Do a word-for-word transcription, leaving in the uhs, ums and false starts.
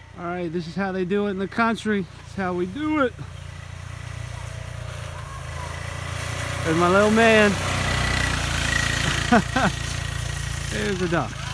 All right, this is how they do it in the country. This is how we do it. There's my little man. There's a duck.